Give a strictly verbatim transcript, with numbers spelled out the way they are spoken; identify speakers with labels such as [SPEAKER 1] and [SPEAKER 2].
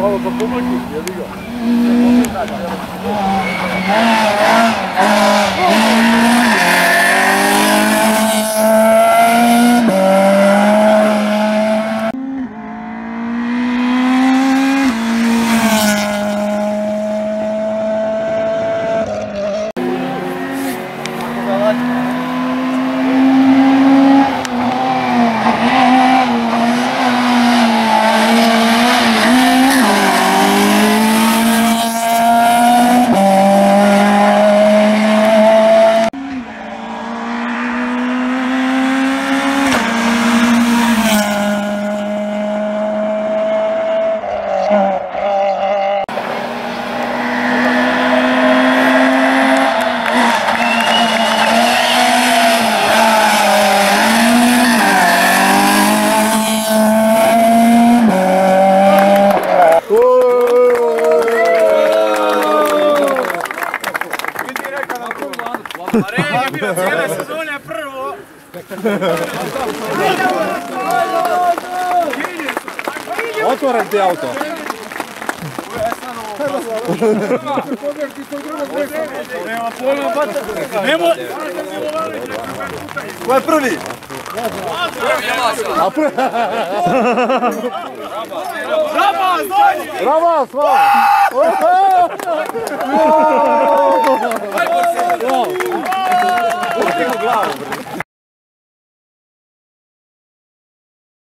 [SPEAKER 1] Malo pa pomaki, jebi ga.
[SPEAKER 2] Rej je bilo cijele sezone prvo.
[SPEAKER 1] Otvoren ti auto.
[SPEAKER 2] Nema pojma bata. Nemo.
[SPEAKER 1] Ko je prvi?
[SPEAKER 2] Rabas, dođi!
[SPEAKER 1] Rabas, hvala!